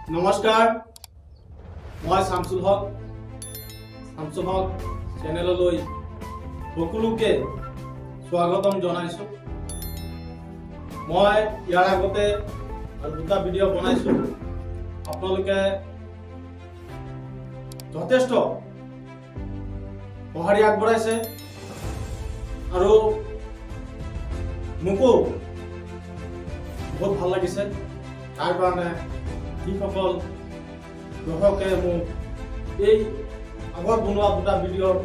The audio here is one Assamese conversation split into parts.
নমস্কাৰ মই Samsul চেনেললৈ সকলোকে স্বাগতম জনাইছো। মই ইয়াৰ আগতে দুটা ভিডিঅ' বনাইছো। আপোনালোকে যথেষ্ট সঁহাৰি আগবঢ়াইছে আৰু মোকো বহুত ভাল লাগিছে। তাৰ কাৰণে যিসকল দৰ্শকে মোক এই আগত বনোৱা দুটা ভিডিঅ'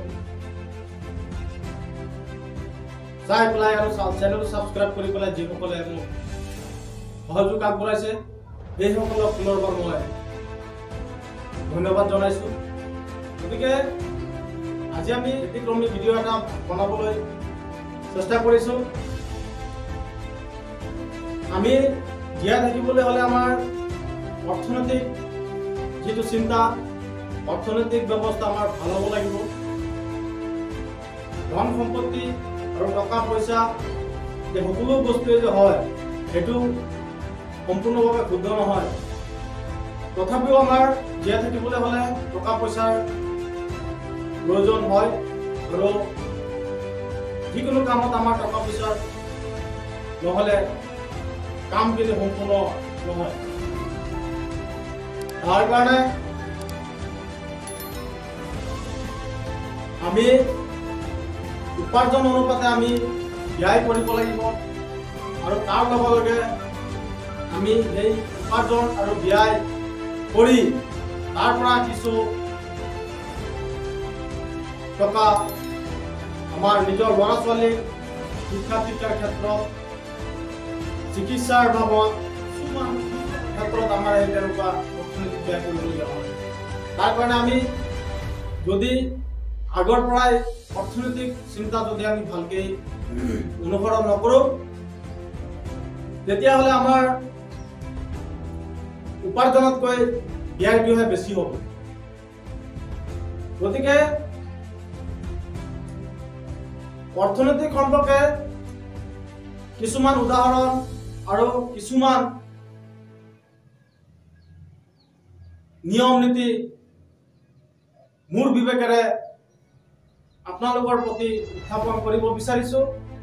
চাই পেলাই আৰু চেনেল ছাবস্ক্ৰাইব কৰি পেলাই যিসকলে মোক সহযোগ আগবঢ়াইছে সেইসকলক পুনৰবাৰ মই ধন্যবাদ জনাইছোঁ। গতিকে আজি আমি ব্যতিক্ৰমী ভিডিঅ' এটা বনাবলৈ চেষ্টা কৰিছোঁ। আমি জীয়াই থাকিবলৈ হ'লে আমাৰ অৰ্থনৈতিক যিটো চিন্তা, অৰ্থনৈতিক ব্যৱস্থা আমাৰ ভাল হ'ব লাগিব। ধন সম্পত্তি আৰু টকা পইচা যে সকলো বস্তুৱে যে হয় সেইটো সম্পূৰ্ণভাৱে শুদ্ধ নহয়। তথাপিও আমাৰ জীয়াই থাকিবলৈ হ'লে টকা পইচাৰ প্ৰয়োজন হয় আৰু যিকোনো কামত আমাৰ টকা পইচাৰ নহ'লে কামখিনি সম্পূৰ্ণ নহয়। তাৰ কাৰণে আমি উপাৰ্জন অনুপাতে আমি ব্যয় কৰিব লাগিব আৰু তাৰ লগে লগে আমি এই উপাৰ্জন আৰু ব্যয় কৰি তাৰ পৰা কিছু টকা আমাৰ নিজৰ ল'ৰা ছোৱালীক শিক্ষা দীক্ষাৰ ক্ষেত্ৰত, চিকিৎসাৰ বাবদ কিছুমান ক্ষেত্ৰত আমাৰ এই তেনেকুৱা অৰ্থনৈতিক ব্যয় কৰিবলগীয়া হয়। তাৰ কাৰণে আমি যদি আগৰ পৰাই অৰ্থনৈতিক চিন্তা যদি আমি ভালকৈ অনুসৰণ নকৰোঁ তেতিয়াহ'লে আমাৰ উপাৰ্জনতকৈ ব্যয়টোহে বেছি হ'ব। গতিকে অৰ্থনৈতিক সম্পৰ্কে কিছুমান উদাহৰণ আৰু কিছুমান নিয়ম নীতি মোৰ বিবেকেৰে আপোনালোকৰ প্ৰতি উত্থাপন কৰিব বিচাৰিছো।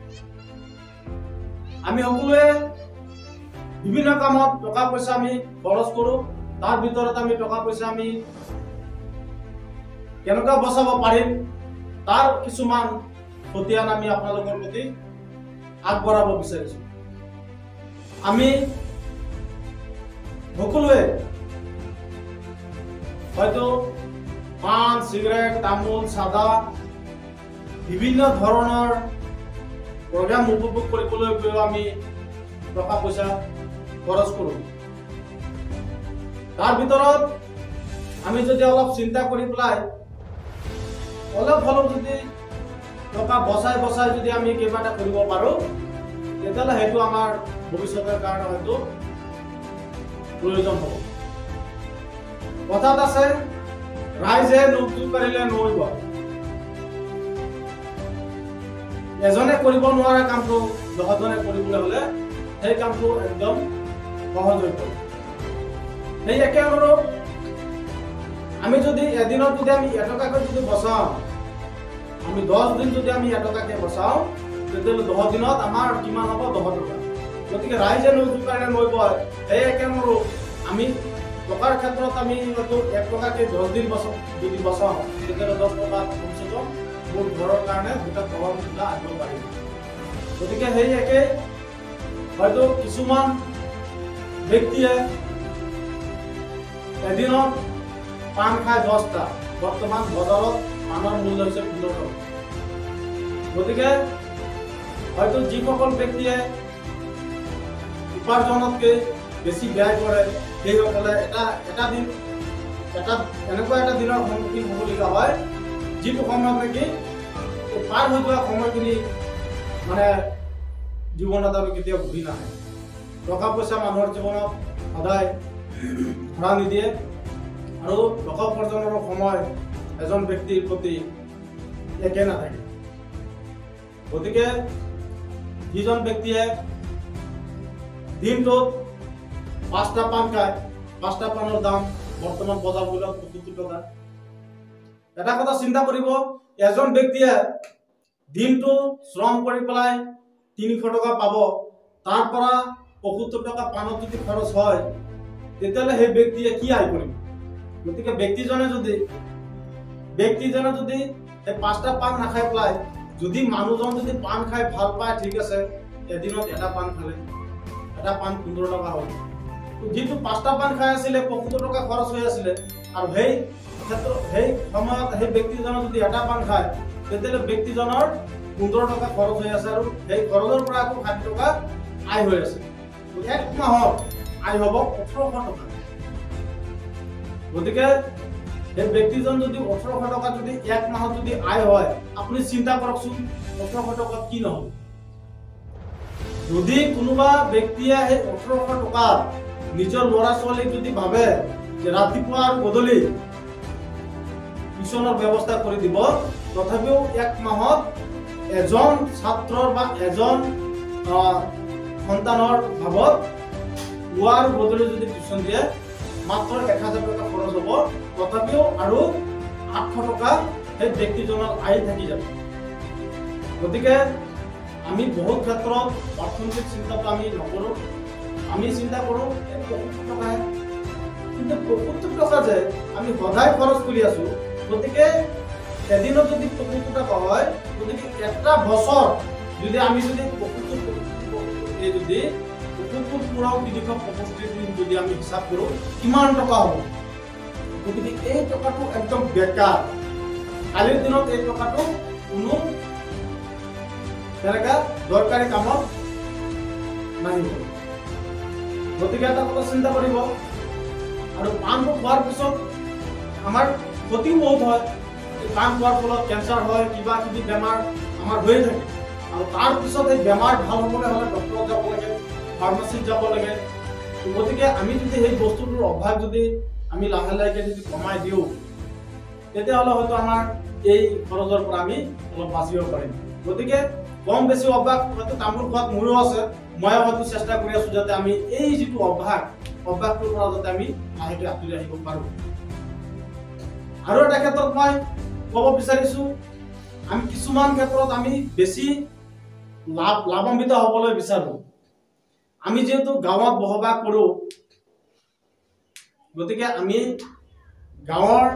আমি সকলোৱে বিভিন্ন কামত টকা পইচা আমি খৰচ কৰোঁ। তাৰ ভিতৰত আমি টকা পইচা আমি কেনেকৈ বচাব পাৰিম তাৰ কিছুমান খতিয়ান আমি আপোনালোকৰ প্ৰতি আগবঢ়াব বিচাৰিছো। আমি সকলোৱে হয়তো পান, চিগাৰেট, তামোল, চাদা বিভিন্ন ধৰণৰ প্ৰগ্ৰাম উপভোগ কৰিবলৈ গৈ আমি টকা পইচা খৰচ কৰোঁ। তাৰ ভিতৰত আমি যদি অলপ চিন্তা কৰি পেলাই অলপ হ'লেও যদি টকা বচাই বচাই যদি আমি কিবা এটা কৰিব পাৰোঁ তেতিয়াহ'লে সেইটো আমাৰ ভৱিষ্যতৰ কাৰণে হয়তো প্ৰয়োজন হ'ব। কথাত আছে ৰাইজে নোট জোকাৰিলে নৈ বয়। এজনে কৰিব নোৱাৰা কামটো 10জনে কৰিবলৈ হ'লে সেই কামটো একদম সহজ হৈ পৰে। সেই একে অনুৰূপ আমি যদি এদিনত যদি আমি এটকাকৈ যদি বচাওঁ, আমি 10 দিন যদি আমি এটকাকৈ বচাওঁ তেতিয়াহ'লে 10 দিনত আমাৰ কিমান হ'ব? 10 টকা। গতিকে ৰাইজে নোট জোকাৰিলে নৈ বয়। সেই একে অনুৰূপ আমি টকাৰ ক্ষেত্ৰত আমি হয়তো 1 টকাকৈ 10 দিন যদি বচাওঁ তেতিয়াহ'লে 10 টকা কমচে কম মোৰ ঘৰৰ কাৰণে দুটা ঘৰৰ সুবিধা আহিব পাৰিব। গতিকে সেই একে হয়তো কিছুমান ব্যক্তিয়ে এদিনত পান খায় 10টা। বৰ্তমান বজাৰত পানৰ মূল্য হৈছে 15 টকা। গতিকে হয়তো যিসকল ব্যক্তিয়ে উপাৰ্জনতকৈ বেছি ব্যয় কৰে সেইসকলে এনেকুৱা এটা দিনৰ সন্মুখীন হ'বলগীয়া হয় যিটো সময়ত নেকি পাৰ হৈ যোৱা সময়খিনি মানে জীৱনত আৰু কেতিয়াও ঘূৰি নাহে। টকা পইচা মানুহৰ জীৱনত সদায় ধৰা নিদিয়ে আৰু টকা উপাৰ্জনৰ সময় এজন ব্যক্তিৰ প্ৰতি একে নাথাকে। গতিকে যিজন ব্যক্তিয়ে দিনটোত 5টা পান খায় 5টা পানৰ দাম বৰ্তমান বজাৰ মূল্যত 75 টকা। এটা কথা চিন্তা কৰিব, এজন ব্যক্তিয়ে দিনটো শ্ৰম কৰি পেলাই 300 টকা পাব, তাৰ পৰা 75 টকা পানত যদি খৰচ হয়, তেতিয়াহ'লে সেই ব্যক্তিয়ে কি আয় কৰিব? গতিকে ব্যক্তিজনে যদি এই 5টা পান নাখাই পেলাই, যদি মানুহজন যদি পান খাই ভাল পায়, ঠিক আছে, এদিনত এটা পান খালে, এটা পান 15 টকা হ'ল। যিটো 5টা পান খাই আছিলে 75 টকা খৰচ হৈ আছিলে, আৰু সেই সময়ত সেই ব্যক্তিজনে যদি এটা পান খায়, তেতিয়াহ'লে ব্যক্তিজনৰ 15 টকা খৰচ হৈ আছে, আৰু সেই খৰচৰ পৰা আকৌ 60 টকা আয় হৈ আছে। এক মাহত আয় হ'ব 1800 টকা। গতিকে সেই ব্যক্তিজন যদি 1800 টকা যদি এক মাহত যদি আয় হয়, আপুনি চিন্তা কৰকচোন 1800 টকা কি নহ'ব। যদি কোনোবা ব্যক্তিয়ে সেই 1800 টকা নিজৰ ল'ৰা ছোৱালীক যদি ভাবে যে ৰাতিপুৱা আৰু গধূলি টিউচনৰ ব্যৱস্থা কৰি দিব, তথাপিও এক মাহত এজন ছাত্ৰৰ বা এজন সন্তানৰ ভাৱত পুৱা আৰু গধূলি যদি টিউচন দিয়ে, মাত্ৰ 1000 টকা খৰচ হ'ব, তথাপিও আৰু 800 টকা সেই ব্যক্তিজনৰ আয় থাকি যাব। গতিকে আমি বহুত ক্ষেত্ৰত অৰ্থনৈতিক চিন্তাটো আমি নকৰোঁ, আমি চিন্তা কৰোঁ 75 টকাহে, কিন্তু 75 টকা যে আমি সদায় খৰচ কৰি আছোঁ। গতিকে এদিনত যদি 75 টকা হয়, গতিকে এটা বছৰ যদি আমি যদি 75 পুৰাও 365 দিন যদি আমি হিচাপ কৰোঁ, কিমান টকা হ'ব? গতিকে এই টকাটো একদম বেকাৰ। কালিৰ দিনত এই টকাটো কোনো তেনেকা দৰকাৰী কামত নাহিব। গতিকে এটা কথা চিন্তা কৰিব। আৰু পানটো খোৱাৰ পিছত আমাৰ ক্ষতিও বহুত হয়। পান খোৱাৰ ফলত কেঞ্চাৰ হয়, কিবা কিবি বেমাৰ আমাৰ হৈয়ে থাকে, আৰু তাৰ পিছত এই বেমাৰ ভাল হ'বলৈ হ'লে ডক্টৰত যাব লাগে, ফাৰ্মাচীত যাব লাগে। গতিকে আমি যদি সেই বস্তুটোৰ অভ্যাস যদি আমি লাহে লাহে যদি কমাই দিওঁ, তেতিয়াহ'লে হয়তো আমাৰ এই খৰচৰ পৰা আমি অলপ বাচিব পাৰিম। গতিকে কম বেছি অভ্যাস হয়তো তামোল খোৱাত মোৰো আছে, মই হয়তো চেষ্টা কৰি আছোঁ যাতে আমি এই যিটো অভ্যাসটোৰ পৰা যাতে আমি লাহেকৈ আঁতৰি আহিব পাৰোঁ। আৰু এটা ক্ষেত্ৰত মই ক'ব বিচাৰিছোঁ, আমি কিছুমান ক্ষেত্ৰত আমি বেছি লাভান্বিত হ'বলৈ বিচাৰোঁ। আমি যিহেতু গাঁৱত বসবাস কৰোঁ, গতিকে আমি গাঁৱৰ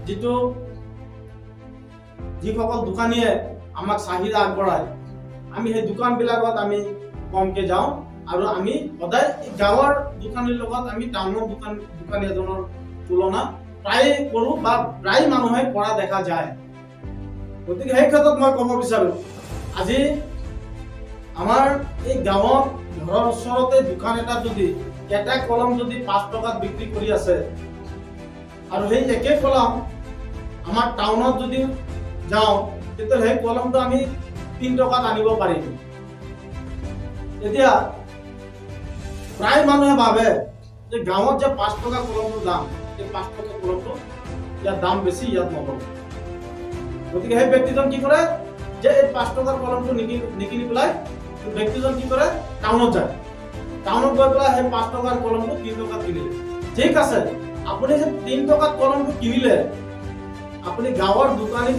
যিসকল দোকানীয়ে আমাক চাহিদা আগবঢ়ায়, আমি সেই দোকানবিলাকত আমি কমকৈ যাওঁ, আৰু আমি সদায় গাঁৱৰ দোকানীৰ লগত আমি টাউনৰ দোকানী এজনৰ তুলনা প্ৰায় কৰোঁ, বা প্ৰায় মানুহে কৰা দেখা যায়। গতিকে সেই ক্ষেত্ৰত মই ক'ব বিচাৰোঁ, আজি আমাৰ এই গাঁৱত ঘৰৰ ওচৰতে দোকান এটা যদি এটা কলম যদি 5 টকাত বিক্ৰী কৰি আছে, আৰু সেই একে কলম আমাৰ টাউনত যদি যাওঁ, তেতিয়াহ'লে সেই কলমটো আমি 3 টকাত আনিব পাৰিম। এতিয়া প্ৰায় মানুহে ভাবে যে গাঁৱত যে 5 টকা কলমটোৰ দাম, এই 5 টকা কলমটো ইয়াৰ দাম বেছি, ইয়াত নলয়। গতিকে সেই ব্যক্তিজন কি কৰে যে এই 5 টকাৰ কলমটো নিকিনি পেলাই ব্যক্তিজন কি কৰে, টাউনত যায়। টাউনত গৈ পেলাই সেই 5 টকাৰ কলমটো 3 টকাত কিনিলে। ঠিক আছে, আপুনি যে 3 টকাত কলমটো কিনিলে, আপুনি গাঁৱৰ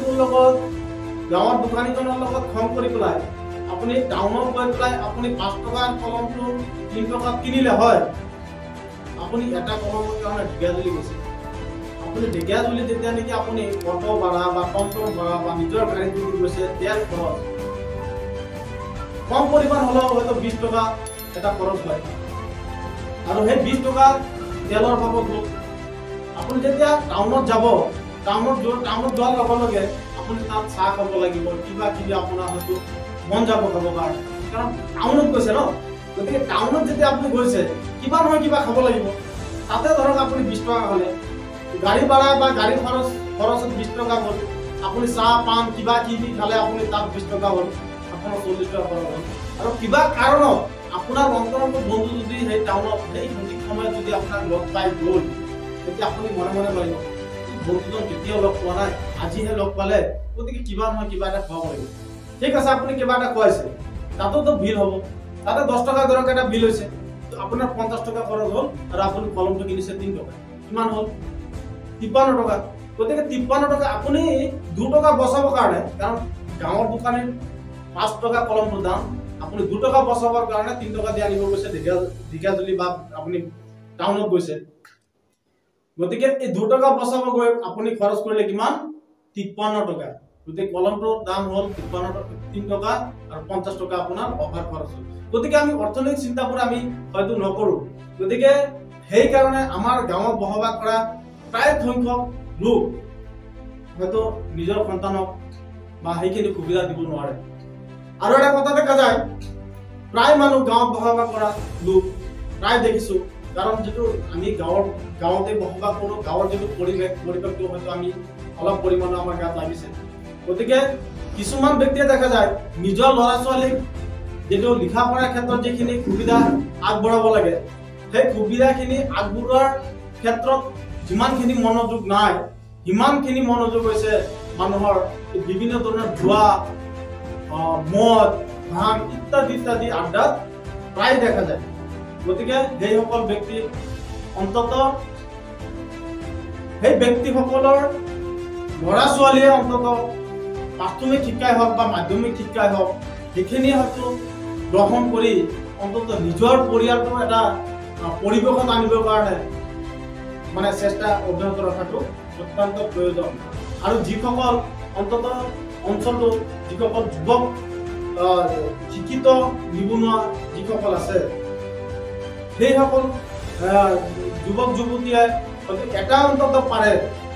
দোকানীজনৰ লগত খং কৰি পেলাই আপুনি টাউনত গৈ পেলাই আপুনি 5 টকাৰ কলমটো 3 টকাত কিনিলে হয়, আপুনি এটা কলমৰ কাৰণে ঢেকীয়াজুলি গৈছে। আপুনি ঢেকীয়াজুলি যেতিয়া নেকি আপুনি অটো ভাড়া বা টমটম ভাড়া বা নিজৰ গাড়ীত যদি গৈছে, তেল খৰচ কম পৰিমাণ হ'লেও হয়তো 20 টকা এটা খৰচ হয়, আৰু সেই 20 টকা তেলৰ বাবদ আপুনি যেতিয়া টাউনত যাব, টাউনত যোৱাৰ লগে লগে আপুনি তাত চাহ খাব লাগিব, কিবা কিবি আপোনাৰ হয়তো মন যাব খাব কাৰণে, কাৰণ টাউনত গৈছে ন। গতিকে টাউনত যেতিয়া আপুনি গৈছে, কিবা নহয় কিবা খাব লাগিব। তাতে ধৰক আপুনি 20 টকা খালে, গাড়ী ভাড়া বা গাড়ী খৰচত 20 টকা হ'ল, আপুনি চাহ পান কিবা কিবি খালে আপুনি তাত 20 টকা হ'ল, আপোনাৰ 40 টকা খৰচ হ'ল। আৰু কিবা কাৰণত আপোনাৰ অন্তৰংগ বন্ধু যদি সেই টাউনত সেই সঠিক সময়ত যদি আপোনাক লগ পাই গ'ল, তেতিয়া আপুনি মনে মনে ভাবিব বন্ধুজন কেতিয়াও লগ পোৱা নাই, আজিহে লগ পালে, গতিকে কিবা নহয় কিবা এটা খুৱাব লাগিব। ঠিক আছে, আপুনি কিবা এটা খুৱাইছে, তাতোতো বিল হ'ব, তাতে 10 টকা ধৰক এটা বিল হৈছে, আপোনাৰ 50 টকা খৰচ হ'ল আৰু আপুনি কলমটো কিনিছে 3 টকা কিমান হ'ল 53 টকা গতিকে 53 টকা আপুনি 2 টকা বচাবৰ কাৰণে কাৰণ গাঁৱৰ দোকানে 5 টকা কলমটোৰ দাম আপুনি 2 টকা বচাবৰ কাৰণে 3 টকা দি আনিব গৈছে ঢেকিয়াজুলি বা আপুনি টাউনত গৈছে গতিকে এই 2 টকা বচাব গৈ আপুনি খৰচ কৰিলে কিমান 53 টকা গতিকে কলমটোৰ দাম হ'ল 3 টকা আৰু 50 টকা আপোনাৰ অভাৰ খৰচ হ'ল গতিকে আমি অৰ্থনৈতিক চিন্তাবোৰ আমি হয়তো নকৰো গতিকে সেই কাৰণে আমাৰ গাঁৱত বসবাস কৰা প্ৰায় সংখ্যক লোক হয়তো নিজৰ সন্তানক বা সেইখিনি সুবিধা দিব নোৱাৰে আৰু এটা কথা দেখা যায় প্ৰায় মানুহ গাঁৱত বসবাস কৰা লোক প্ৰায় দেখিছো কাৰণ যেটো আমি গাঁৱতে বসবাস কৰো গাঁৱৰ যেটো পৰিৱেশটো হয়তো আমি অলপ পৰিমাণৰ আমাৰ গাত লাগিছে গতিকে কিছুমান ব্যক্তিয়ে দেখা যায় নিজৰ ল'ৰা ছোৱালীক যেটো লিখা পঢ়াৰ ক্ষেত্ৰত যিখিনি সুবিধা আগবঢ়াব লাগে সেই সুবিধাখিনি আগবঢ়োৱাৰ ক্ষেত্ৰত যিমানখিনি মনোযোগ নাই সিমানখিনি মনোযোগ হৈছে মানুহৰ বিভিন্ন ধৰণৰ জুৱা মদ ভাং ইত্যাদি আড্ডাত প্ৰায় দেখা যায় গতিকে সেই সকল ব্যক্তি অন্তত সেই ব্যক্তিসকলৰ ল'ৰা ছোৱালীয়ে অন্তত প্ৰাথমিক শিক্ষাই হওক বা মাধ্যমিক শিক্ষাই হওক সেইখিনি হয়তো গ্ৰহণ কৰি অন্তত নিজৰ পৰিয়ালটো এটা পৰিৱেশত আনিবৰ কাৰণে মানে চেষ্টা অব্যাহত ৰখাটো অত্যন্ত প্ৰয়োজন আৰু যিসকল অন্তত অঞ্চলটো যিসকল যুৱক শিক্ষিত নিবনুৱা যিসকল আছে সেইসকল যুৱক যুৱতীয়ে এটা অন্তত পাৰে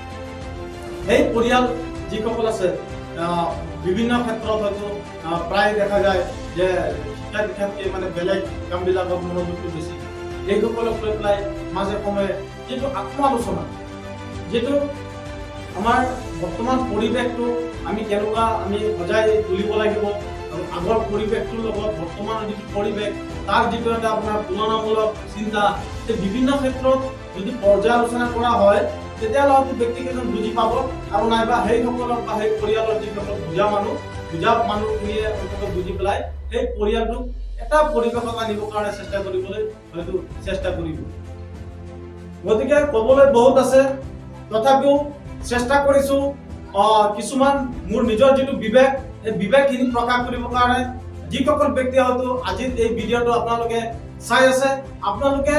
সেই পৰিয়াল যিসকল আছে বিভিন্ন ক্ষেত্ৰত হয়তো প্ৰায় দেখা যায় যে শিক্ষা দীক্ষাতকৈ মানে বেলেগ কামবিলাকত মনোযোগটো বেছি এইসকলক লৈ পেলাই মাজে সময়ে যিটো আত্মালোচনা যেটো আমাৰ বৰ্তমান পৰিৱেশটো আমি কেনেকুৱা আমি সজাই তুলিব লাগিব আৰু আগৰ পৰিৱেশটোৰ লগত বৰ্তমানৰ যিটো পৰিৱেশ তাৰ যিটো এটা আপোনাৰ তুলনামূলক চিন্তা এই বিভিন্ন ক্ষেত্ৰত যদি পৰ্যালোচনা কৰা হয় তেতিয়াহ'লে হয়তো ব্যক্তিকেইজন বুজি পাব আৰু নাইবা সেইসকলক বা সেই পৰিয়ালৰ যিসকল বুজা মানুহখিনিয়ে অন্তত বুজি পেলাই সেই পৰিয়ালটোক এটা পৰিৱেশত আনিবৰ কাৰণে চেষ্টা কৰিবলৈ হয়তো চেষ্টা কৰিব গতিকে ক'বলৈ বহুত আছে তথাপিও চেষ্টা কৰিছো কিছুমান মোৰ নিজৰ যিটো বিবেক এই বিবেকখিনি প্ৰকাশ কৰিবৰ কাৰণে যিসকল ব্যক্তি হয়তো আজি এই ভিডিঅ'টো আপোনালোকে চাই আছে আপোনালোকে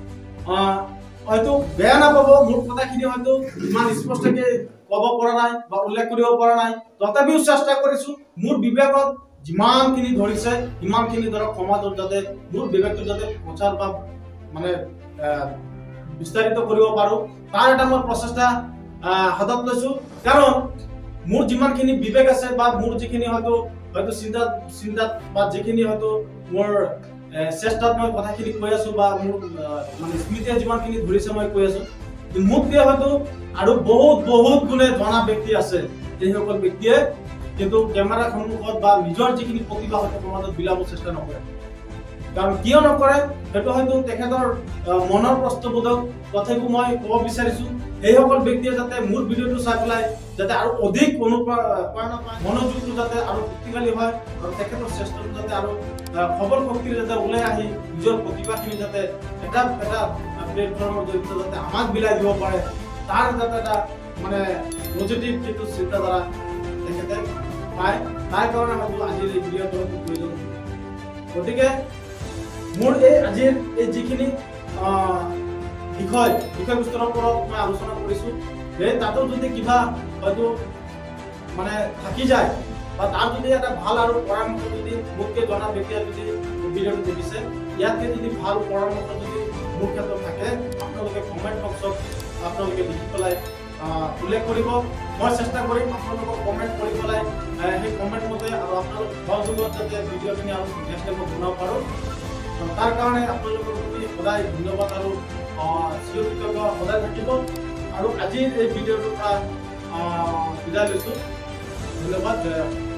হয়তো বেয়া নাপাব মোৰ কথাখিনি হয়তো ইমান স্পষ্টকৈ ক'ব পৰা নাই বা উল্লেখ কৰিব পৰা নাই তথাপিও চেষ্টা কৰিছো মোৰ বিবেকত যিমানখিনি ধৰিছে সিমানখিনি ধৰক সমাজত যাতে মোৰ বিবেকটো যাতে প্ৰচাৰ বা মানে বিস্তাৰিত কৰিব পাৰো তাৰ এটা মই প্ৰচেষ্টা হাতত লৈছো কাৰণ মোৰ যিমানখিনি বিবেক আছে বা মোৰ যিখিনি হয়তো চিন্তাত বা যিখিনি হয়তো মোৰ চেষ্টাত মই কথাখিনি কৈ আছো বা মোৰ মানে স্মৃতিয়ে যিমানখিনি ধৰিছে মই কৈ আছো মোক দিয়ে হয়তো আৰু বহুত গুণে জনা ব্যক্তি আছে সেইসকল ব্যক্তিয়ে কিন্তু কেমেৰা সন্মুখত বা নিজৰ যিখিনি প্ৰতিভা হয়তো সমাজত বিলাব চেষ্টা নকৰে কাৰণ কিয় নকৰে সেইটো হয়তো তেখেতৰ মনৰ প্ৰশ্নবোধক তথাপিও মই ক'ব বিচাৰিছো এইসকল ব্যক্তিয়ে যাতে মোৰ ভিডিঅ'টো চাই পেলাই যাতে আৰু অধিক অনুপ্ৰেৰণা পায় মনোযোগটো যাতে আৰু শক্তিশালী হয় আৰু তেখেতৰ চেষ্টাটো যাতে আৰু সবল শক্তিৰে যাতে ওলাই আহি নিজৰ প্ৰতিভাখিনি যাতে এটা প্লেটফৰ্মৰ জৰিয়তে যাতে আমাক বিলাই দিব পাৰে তাৰ যাতে এটা মানে পজিটিভ যিটো চিন্তাধাৰা তেখেতে পায় তাৰ কাৰণে হয়তো আজিৰ এই ভিডিঅ'টো প্ৰয়োজন গতিকে মোৰ এই আজিৰ এই যিখিনি বিষয়বস্তুৰ ওপৰত মই আলোচনা কৰিছো যে তাতো যদি কিবা হয়তো মানে থাকি যায় বা তাৰ যদি এটা ভাল আৰু পৰামৰ্শ যদি মোতকৈ জনা ব্যক্তিয়ে যদি ভিডিঅ'টো দেখিছে ইয়াতকৈ যদি ভাল পৰামৰ্শ যদি মোৰ ক্ষেত্ৰত থাকে আপোনালোকে কমেণ্ট বক্সত আপোনালোকে লিখি পেলাই উল্লেখ কৰিব মই চেষ্টা কৰিম আপোনালোকক কমেণ্ট কৰি পেলাই সেই কমেণ্ট মতে আৰু আপোনালোক সহযোগত যাতে ভিডিঅ'খিনি আৰু নেক্সট টাইমত বনাব পাৰোঁ তাৰ কাৰণে আপোনালোকৰ প্ৰতি সদায় ধন্যবাদ আৰু চিৰকৃতজ্ঞ সদায় থাকিব আৰু আজিৰ এই ভিডিঅ'টোৰ পৰা বিদায় লৈছোঁ ধন্যবাদ।